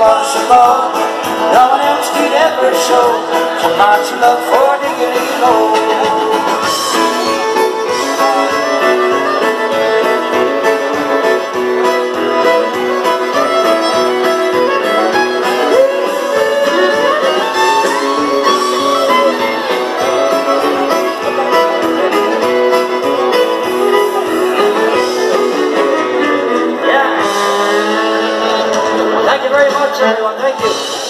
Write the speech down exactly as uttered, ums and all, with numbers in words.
was so long. No one else could ever show so much love for diggity low. Thank you very much, everyone. Thank you.